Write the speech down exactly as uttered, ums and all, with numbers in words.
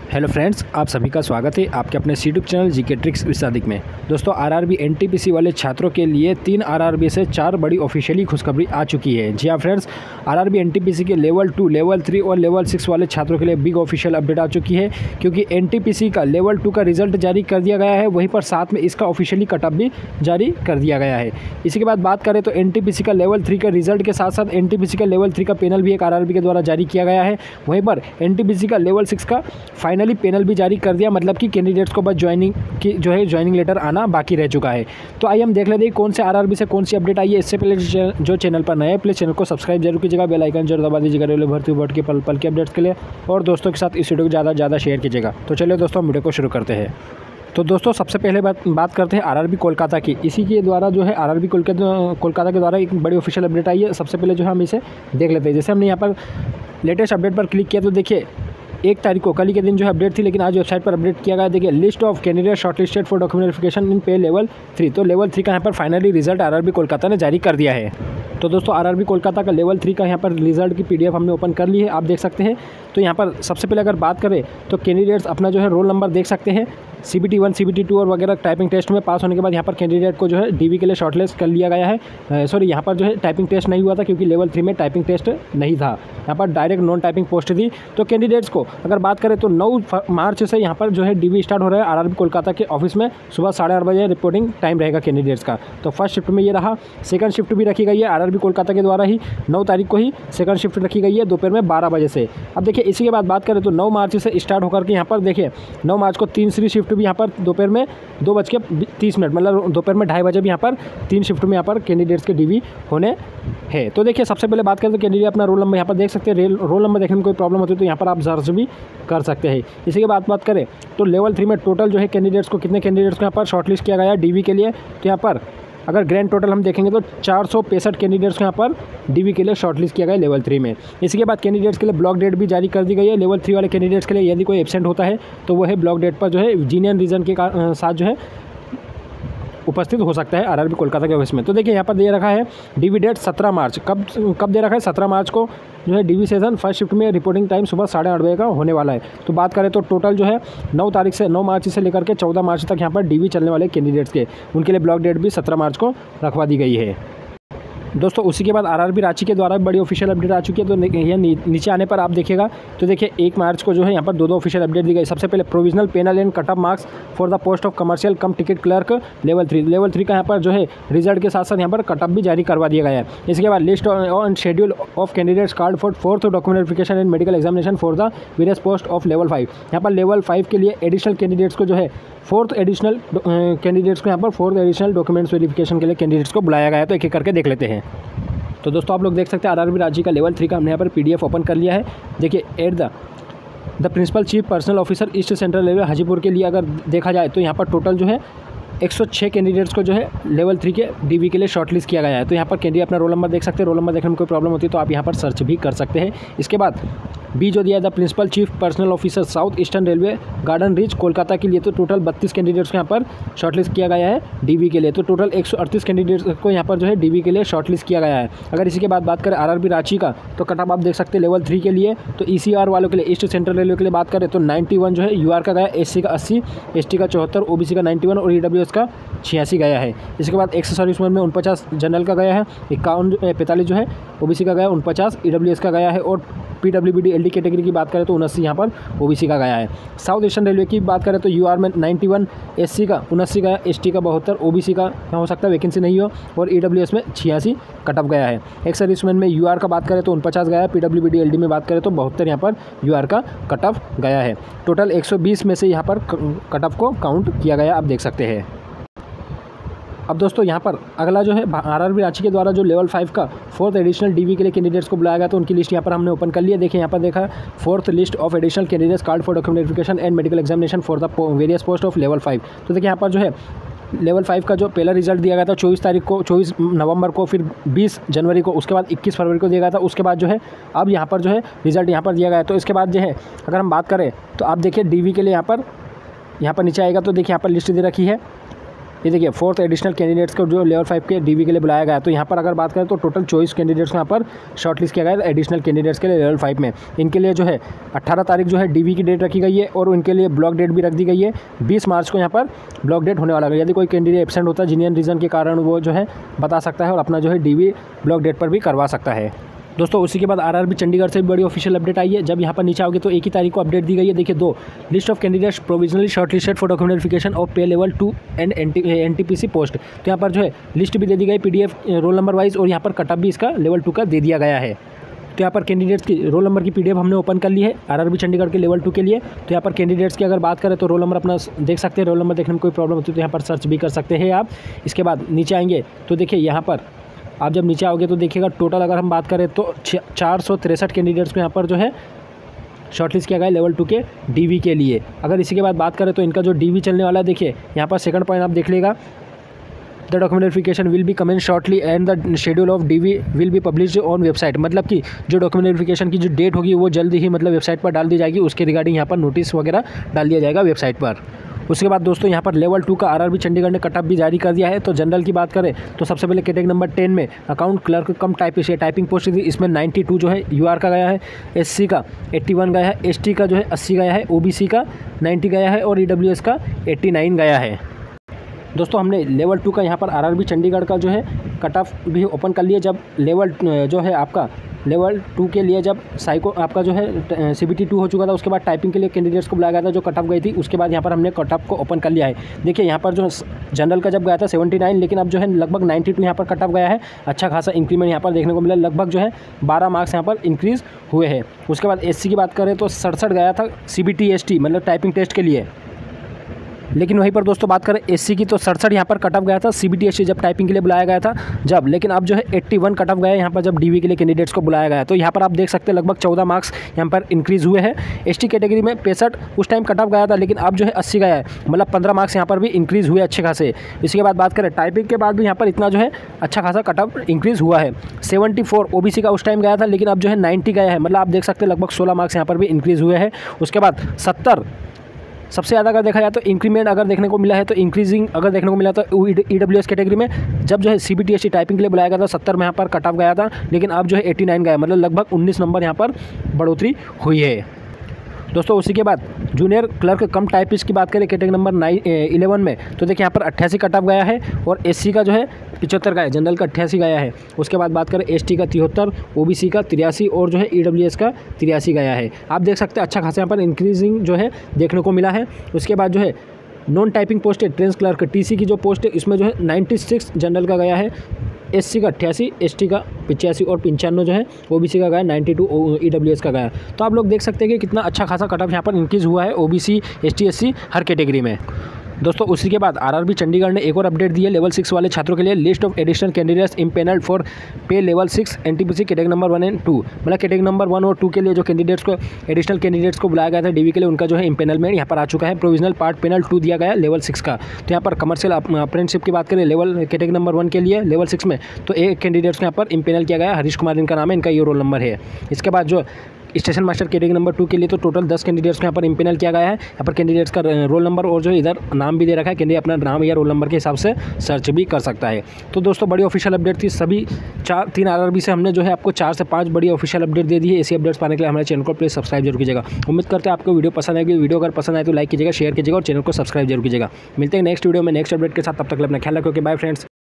Hello friends, आप सभी का स्वागत है आपके अपने YouTube channel GK tricks with Sadiq में। दोस्तों, आरआरबी एनटीपीसी वाले छात्रों के लिए तीन आरआरबी से चार बड़ी ऑफिशियली खुशखबरी आ चुकी है। जी हाँ फ्रेंड्स, आरआरबी एनटीपीसी के लेवल टू, लेवल थ्री और लेवल सिक्स वाले छात्रों के लिए बिग ऑफिशियल अपडेट आ चुकी है, क्योंकि एनटीपीसी का लेवल टू का रिजल्ट जारी कर दिया गया है, वहीं पर साथ में इसका ऑफिशियली कटअप भी जारी कर दिया गया है। इसी के बाद बात करें तो एनटीपीसी का लेवल थ्री का रिजल्ट के साथ साथ एनटीपीसी का लेवल थ्री का पैनल भी एक आरआरबी के द्वारा जारी किया गया है। वहीं पर एनटीपीसी का लेवल सिक्स का फाइनली पैनल भी जारी कर दिया, मतलब कि कैंडिडेट्स को बस ज्वाइनिंग की जो है ज्वाइनिंग लेटर आना बाकी रह चुका है। तो आइए हम देख लेते हैं कौन से आरआरबी से कौन सी अपडेट आई है। इससे पहले जो चैनल पर नए हैं प्लीज़ चैनल को सब्सक्राइब जरूर कीजिएगा, बेल आइकन जरूर दबा दीजिएगा रेलवे भर्ती बोर्ड के पल पल के अपडेट्स के लिए, और दोस्तों के साथ इस वीडियो को ज़्यादा से ज़्यादा शेयर कीजिएगा। तो चलिए दोस्तों, वीडियो को शुरू करते हैं। तो दोस्तों, सबसे पहले बात बात करते हैं आरआरबी कोलकाता की। इसी के द्वारा जो है आरआरबी कोलकाता कोलकाता के द्वारा एक बड़ी ऑफिशियल अपडेट आई है। सबसे पहले जो है हम इसे देख लेते हैं। जैसे हमने यहाँ पर लेटेस्ट अपडेट पर क्लिक किया तो देखिए एक तारीख को, कल ही के दिन जो है अपडेट थी, लेकिन आज वेबसाइट पर अपडेट किया गया। देखिए, list of candidate shortlisted for document verification in pay level three. तो लेवल थ्री का यहाँ पर फाइनली रिजल्ट आरआरबी कोलकाता ने जारी कर दिया है। तो दोस्तों, आरआरबी कोलकाता का लेवल थ्री का यहाँ पर रिजल्ट की पीडीएफ हमने ओपन कर ली है, आप देख सकते हैं। तो यहाँ पर सबसे पहले अगर बात करें तो कैंडिडेट्स अपना जो है रोल नंबर देख सकते हैं। सीबीटी वन, सीबीटी टू और वगैरह टाइपिंग टेस्ट में पास होने के बाद यहाँ पर कैंडिडेट को जो है डीवी के लिए शॉर्टलिस्ट कर लिया गया है। सॉरी, यहाँ पर जो है टाइपिंग टेस्ट नहीं हुआ था, क्योंकि लेवल थ्री में टाइपिंग टेस्ट नहीं था, यहाँ पर डायरेक्ट नॉन टाइपिंग पोस्ट थी। तो कैंडिडेट्स को अगर बात करें तो नौ मार्च से यहाँ पर जो है डीवी स्टार्ट हो रहा है आरआरबी कोलकाता के ऑफिस में। सुबह साढ़े आठ बजे रिपोर्टिंग टाइम रहेगा कैंडिडेट्स का। तो फर्स्ट शिफ्ट में ये रहा। सेकंड शिफ्ट भी रखी गई है आरआरबी कोलकाता के द्वारा ही, नौ तारीख को ही सेकंड शिफ्ट रखी गई है दोपहर में बारह बजे से। अब देखिए, इसी के बाद बात करें तो नौ मार्च से स्टार्ट होकर के यहाँ पर देखिए नौ मार्च को तीसरी शिफ्ट भी यहाँ पर दोपहर में दो बज के तीस मिनट मतलब दोपहर में ढाई बजे भी यहाँ पर तीन शिफ्ट में यहाँ पर कैंडिडेट्स के डीवी होने हैं। तो देखिए, सबसे पहले बात करें तो कैंडिडेट अपना रोल नंबर यहाँ पर देख सकते हैं। रोल नंबर देखने में कोई प्रॉब्लम होती है तो यहाँ पर आप सर्च भी कर सकते हैं। इसी के बाद बात करें तो लेवल थ्री में टोटल जो है कैंडिडेट्स को कितने कैंडिडेट्स को यहाँ पर शॉर्टलिस्ट किया गया है डीवी के लिए। तो यहाँ पर अगर ग्रैंड टोटल हम देखेंगे तो चार सौ पैंसठ कैंडिडेट्स को यहाँ पर डीवी के लिए शॉर्टलिस्ट किया गया है लेवल थ्री में। इसके बाद कैंडिडेट्स के लिए ब्लॉक डेट भी जारी कर दी गई है। लेवल थ्री वाले कैंडिडेट्स के लिए यदि कोई एब्सेंट होता है तो वो है ब्लॉक डेट पर जो है जीनियन रीजन के साथ जो है उपस्थित हो सकता है आरआरबी कोलकाता के ऑफिस में। तो देखिए, यहाँ पर दे रखा है डीवी डेट सत्रह मार्च। कब कब दे रखा है? सत्रह मार्च को जो है डीवी सेशन फर्स्ट शिफ्ट में रिपोर्टिंग टाइम सुबह साढ़े आठ बजे का होने वाला है। तो बात करें तो टोटल जो है नौ तारीख से नौ मार्च से लेकर के चौदह मार्च तक यहाँ पर डीवी चलने वाले कैंडिडेट्स के उनके लिए ब्लॉक डेट भी सत्रह मार्च को रखवा दी गई है। दोस्तों, उसी के बाद आरआरबी रांची के द्वारा बड़ी ऑफिशियल अपडेट आ चुकी है। तो ये नीचे आने पर आप देखिएगा तो देखिए एक मार्च को जो है यहाँ पर दो दो ऑफिशियल अपडेट दी गई। सबसे पहले provisional panel and cut off marks for the post of commercial cum ticket clerk level three. Level three का यहाँ पर जो है रिजल्ट के साथ साथ यहाँ पर कट ऑफ भी जारी करवा दिया गया है। इसके बाद list on schedule of candidates called for fourth document verification and medical examination for the various post of level five. यहाँ पर लेवल फाइव के लिए एडिशनल कैंडिडेट्स को जो है फोर्थ एडिशनल कैंडिडेट्स को यहाँ पर फोर्थ एडिशनल डॉक्यूमेंट्स वेरिफिकेशन के लिए कैंडिडेट्स को बुलाया गया है। तो एक एक करके देख लेते हैं। तो दोस्तों, आप लोग देख सकते हैं आरआरबी रांची का लेवल थ्री का हमने यहाँ पर पीडीएफ ओपन कर लिया है। देखिए, at the the principal chief personnel officer east central railway Hajipur के लिए अगर देखा जाए तो यहाँ पर टोटल जो है एक सौ छह कैंडिडेट्स को जो है लेवल थ्री के डीवी के लिए शॉर्टलिस्ट किया गया है। तो यहाँ पर कैंडिडेट अपना रोल नंबर देख सकते हैं। रोल नंबर देखने में कोई प्रॉब्लम होती है तो आप यहाँ पर सर्च भी कर सकते हैं। इसके बाद बी जो दिया है the principal chief personnel officer south eastern railway garden reach Kolkata के लिए। तो टोटल बत्तीस कैंडिडेट्स को यहाँ पर शॉर्टलिस्ट किया गया है डीवी के लिए। तो टोटल एक सौ अड़तीस कैंडिडेट्स को यहाँ पर जो है डीवी के लिए शॉर्टलिस्ट किया गया है। अगर इसी के बाद बात करें आरआरबी रांची का तो कट ऑफ आप देख सकते हैं लेवल थ्री के लिए। तो ईसीआर वालों के लिए ईस्ट सेंट्रल रेलवे के लिए बात करें तो इक्यानवे जो है यूआर का गया, एससी का अस्सी, एसटी का चौहत्तर, ओबीसी का इक्यानवे और ईडब्ल्यूएस का छियासी गया है। इसके बाद एक्स सर्विसमैन में उनपचास जनरल का गया है, इक्यावन पैंतालीस जो है ओबीसी का गया, उनपचास ईडब्ल्यूएस का गया है, और पीडब्ल्यूबीडी एलडी कैटेगरी की बात करें तो उनस्सी यहाँ पर ओबीसी का गया है। साउथ ईस्टर्न रेलवे की बात करें तो यूआर में इक्यानवे, एससी का उनस्सी गया, एसटी का बहत्तर, ओबीसी का हो सकता है वैकेंसी नहीं हो, और ईडब्ल्यूएस में छियासी कटअप गया है। एक्स सर्विसमैन में यूआर का बात करें तो उनपचास गया है, पीडब्ल्यूबीडी एलडी में बात करें तो बहत्तर यहाँ पर यूआर का कटअप गया है। टोटल एक सौ बीस में से यहाँ पर कटअप को काउंट किया गया, आप देख सकते हैं। अब दोस्तों, यहाँ पर अगला जो है आरआरबी रांची के द्वारा जो लेवल फाइव का फोर्थ एडिशनल डीवी के लिए कैंडिडेट्स को बुलाया गया, तो उनकी लिस्ट यहाँ पर हमने ओपन कर लिया। देखिए, यहाँ पर देखा fourth list of additional candidates called for document verification and medical examination for the various post of level five. तो देखिए, यहाँ पर जो है लेवल फाइव का जो पहला रिजल्ट दिया गया था चौबीस तारीख को, चौबीस नवंबर को, फिर बीस जनवरी को, उसके बाद इक्कीस फरवरी को दिया गया था। उसके बाद जो है अब यहाँ पर जो है रिजल्ट यहाँ पर दिया गया है। तो इसके बाद जो है अगर हम बात करें तो आप देखिए डीवी के लिए यहाँ पर यहाँ पर नीचे आएगा तो देखिए यहाँ पर लिस्ट दे रखी है। ये देखिए फोर्थ एडिशनल कैंडिडेट्स को जो लेवल फाइव के डीवी के लिए बुलाया गया। तो यहाँ पर अगर बात करें तो टोटल चौबीस कैंडिडेट्स को यहाँ पर शॉर्टलिस्ट किया गया है एडिशनल कैंडिडेट्स के लिए लेवल फाइव में। इनके लिए जो है अट्ठारह तारीख जो है डीवी की डेट रखी गई है और उनके लिए ब्लॉक डेट भी रख दी गई है। बीस मार्च को यहाँ पर ब्लॉक डेट होने वाला है। यदि कोई कैंडिडेट एब्सेंट होता है जीनियन रीज़न के कारण, वो जो है बता सकता है और अपना जो है डीवी ब्लॉक डेट पर भी करवा सकता है। दोस्तों उसी के बाद आरआरबी चंडीगढ़ से भी बड़ी ऑफिशियल अपडेट आई है। जब यहाँ पर नीचे आओगे तो एक ही तारीख को अपडेट दी गई है। देखिए दो list of candidates provisionally shortlisted for document verification of pay level two and NTPC post. तो यहाँ पर जो है लिस्ट भी दे दी गई पीडीएफ रोल नंबर वाइज और यहाँ पर कटअप भी इसका लेवल टू का दे दिया गया है। तो यहाँ पर कैंडिडेट्स की रोल नंबर की पीडीएफ हमने ओपन कर ली है आरआरबी चंडीगढ़ के लेवल टू के लिए। तो यहाँ पर कैंडिडेट्स की अगर बात करें तो रोल नंबर अपना देख सकते हैं। रोल नंबर देखने में कोई प्रॉब्लम होती है तो यहाँ पर सर्च भी कर सकते हैं आप। इसके बाद नीचे आएंगे तो देखिए यहाँ पर आप जब नीचे आओगे तो देखिएगा टोटल अगर हम बात करें तो चार सौ तिरसठ कैंडिडेट्स को यहाँ पर जो है शॉर्टलिस्ट किया गया है लेवल टू के डीवी के लिए। अगर इसी के बाद बात करें तो इनका जो डीवी चलने वाला है, देखिए यहाँ पर सेकंड पॉइंट आप देख लेगा, the document verification will be commence shortly and the schedule of DV will be published on website. मतलब कि जो डॉक्यूमेंट वेरिफिकेशन की जो डेट होगी वो जल्दी ही मतलब वेबसाइट पर डाल दी जाएगी। उसके रिगार्डिंग यहाँ पर नोटिस वगैरह डाल दिया जाएगा वेबसाइट पर। उसके बाद दोस्तों यहाँ पर लेवल टू का आरआरबी चंडीगढ़ ने कटअप भी जारी कर दिया है। तो जनरल की बात करें तो सबसे पहले कैटेगरी नंबर टेन में account clerk cum typist typing post थी, इसमें बानवे जो है यूआर का गया है, एससी का इक्यासी गया है, एसटी का जो है अस्सी गया है, ओबीसी का नब्बे गया है और ईडब्ल्यूएस का नवासी गया है। दोस्तों हमने लेवल टू का यहाँ पर आरआरबी चंडीगढ़ का जो है कट ऑफ भी ओपन कर लिया। जब लेवल जो है आपका लेवल टू के लिए जब साइको आपका जो है सीबीटी टू हो चुका था, उसके बाद टाइपिंग के लिए कैंडिडेट्स को बुलाया गया था जो कट ऑफ गई थी। उसके बाद यहाँ पर हमने कट ऑफ को ओपन कर लिया है। देखिए यहाँ पर जो जनरल का जब गया था उन्यासी, लेकिन अब जो है लगभग बानवे यहाँ पर कट ऑफ गया है। अच्छा खासा इंक्रीमेंट यहाँ पर देखने को मिला, लगभग जो है बारह मार्क्स यहाँ पर इंक्रीज़ हुए हैं। उसके बाद एससी की बात करें तो सड़सठ गया था सीबीटी एसटी मतलब टाइपिंग टेस्ट के लिए, लेकिन वहीं पर दोस्तों बात करें एससी की तो सड़सठ यहाँ पर कट ऑफ गया था सीबीटी एसटी जब टाइपिंग के लिए बुलाया गया था जब, लेकिन अब जो है इक्यासी कट ऑफ गया है यहाँ पर जब डीवी के लिए कैंडिडेट्स को बुलाया गया। तो यहाँ पर आप देख सकते हैं लगभग चौदह मार्क्स यहाँ पर इंक्रीज़ हुए हैं। एसटी कैटेगरी में पैंसठ उस टाइम कट ऑफ गया था, लेकिन अब जो है अस्सी गया है, मतलब पंद्रह मार्क्स यहाँ पर भी इंक्रीज़ हुए अच्छे खासे। इसके बाद बात करें टाइपिंग के बाद भी यहाँ पर इतना जो है अच्छा खासा कट ऑफ इंक्रीज़ हुआ है। सेवेंटी फोर ओबीसी का उस टाइम गया था, लेकिन अब जो है नाइन्टी गया है, मतलब आप देख सकते हैं लगभग सोलह मार्क्स यहाँ पर भी इंक्रीज़ हुए हैं। उसके बाद सत्तर सबसे ज़्यादा अगर देखा जाए तो इंक्रीमेंट अगर देखने को मिला है तो इंक्रीजिंग अगर देखने को मिला तो ईडब्ल्यूएस कैटेगरी में जब जो है सीबीटी एसटी टाइपिंग के लिए बुलाया गया था सत्तर में यहाँ पर कट ऑफ गया था, लेकिन अब जो है नवासी गया, मतलब लगभग उन्नीस नंबर यहाँ पर बढ़ोतरी हुई है। दोस्तों उसी के बाद जूनियर क्लर्क कम टाइपिस्ट की बात करें कैटेगरी नंबर नाइन इलेवन में तो देखिए यहाँ पर अट्ठासी कट ऑफ गया है और एससी का जो है पिचहत्तर गया है, जनरल का अट्ठासी गया है। उसके बाद बात करें एसटी का तिहत्तर, ओबीसी का तिरासी और जो है ईडब्ल्यूएस का तिरासी गया है। आप देख सकते हैं अच्छा खासा यहाँ पर इंक्रीजिंग जो है देखने को मिला है। उसके बाद जो है नॉन टाइपिंग पोस्ट है ट्रेंस क्लर्क टीसी की जो पोस्ट है इसमें जो है छियानवे जनरल का गया है, एससी का अट्ठासी, एसटी का पचासी और पंचानवे जो है ओबीसी का गया, बानवे ईडब्ल्यूएस का गया। तो आप लोग देख सकते हैं कि कितना अच्छा खासा कट ऑफ यहाँ पर इंक्रीज़ हुआ है ओबीसी एसटी एससी हर कैटेगरी में। दोस्तों उसी के बाद आरआरबी चंडीगढ़ ने एक और अपडेट दी है लेवल सिक्स वाले छात्रों के लिए। List of additional candidates empanelled for pay level six NTPC category number one and two, मतलब कैटेगरी नंबर वन और टू के लिए जो कैंडिडेट्स को एडिशनल कैंडिडेट्स को बुलाया गया था डीवी के लिए, उनका जो है इम्पेनलमेंट यहाँ पर आ चुका है। प्रोविजनल पार्ट पेनल टू दिया गया है लेवल सिक्स का। तो यहाँ पर कमर्शियल अप्रेंटिसशिप की बात करें लेवल कैटेगरी नंबर वन के लिए लेवल सिक्स में तो एक कैंडिडेट्स को यहाँ पर इम्पेनल किया गया है, हरीश कुमार इनका नाम है, इनका ये रोल नंबर है। इसके बाद जो station master category number two के लिए तो टोटल दस कैंडिडेट्स को यहाँ पर इम्पेनल किया गया है। यहाँ पर कैंडिडेट्स का रोल नंबर और जो इधर नाम भी दे रखा है, कैंडिडेट अपना नाम या रोल नंबर के हिसाब से सर्च भी कर सकता है। तो दोस्तों बड़ी ऑफिशियल अपडेट थी, सभी चार तीन आरआरबी से हमने जो है आपको चार से पाँच बड़ी ऑफिशियल अपडेट दे दी है। ऐसी अपडेट्स पाने के लिए हमारे चैनल को प्लीज सब्सक्राइब जरूर कीजिएगा। उम्मीद करते हैं आपको वीडियो पसंद आएगी। वीडियो अगर पसंद आए तो लाइक कीजिएगा, शेयर कीजिएगा और चैनल को सब्सक्राइब जरूर कीजिएगा। मिलते हैं नेक्स्ट वीडियो में नेक्स्ट अपडेट के साथ, तब तक अपना ख्याल रखो। Bye friends.